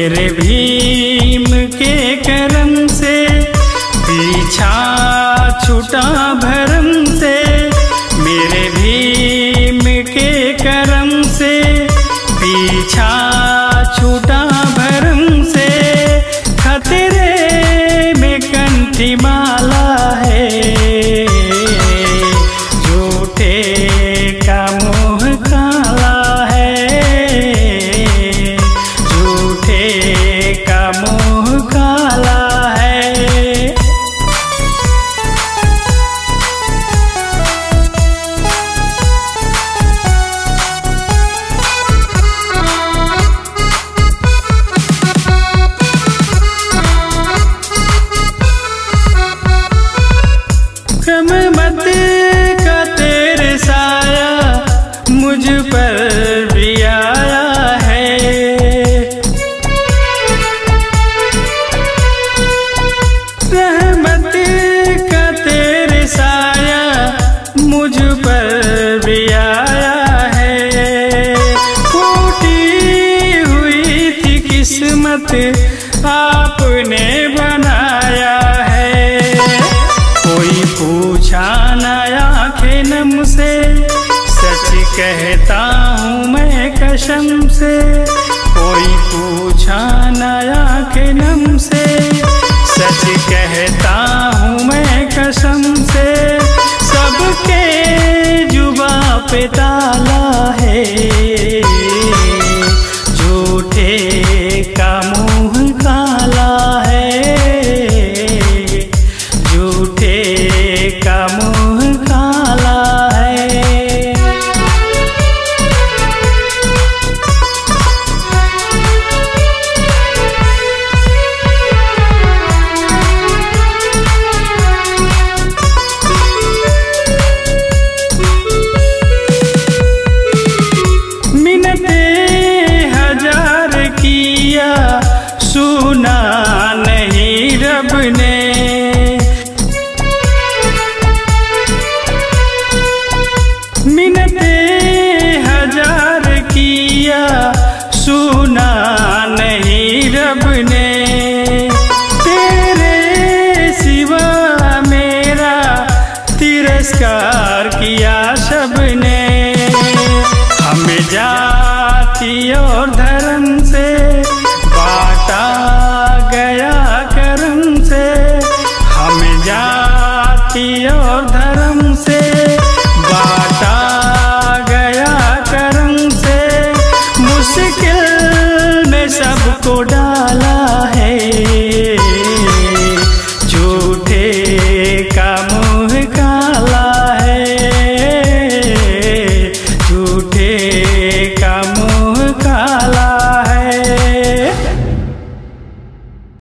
मेरे भीम के करम से पीछा छूटा भरम से, मेरे भीम के करम से पीछा छूटा भरम से। खतरे में कंठी माला है, झूठे का मुँह काला है, झूठे का मुँह काला है। कम मत का तेरे साया मुझ पर भी आया है, रहमत का तेरे साया मुझ पर भी आया है। फूटी हुई थी किस्मत आपने बनाया है। कोई पूछा न आँखें नम से, सच कहता हूँ मैं कसम से। कोई पूछा न आँखें नम से, सच कहता हूँ मैं कसम से। सबके जुबां पे ताला है, झूठे का मुँह काला है, झूठे का मुँह काला है। मिन्नते हजार किया सुना नहीं रब ने, मिन्नते हजार किया सुना नहीं रब ने। तेरे सिवा मेरा तिरस्कार किया सबने। हमें जाति और धर्म से बांटा गया करम से, हमें जाति और धर्म से बांटा गया करम से। मुश्किल में सबको डाला है,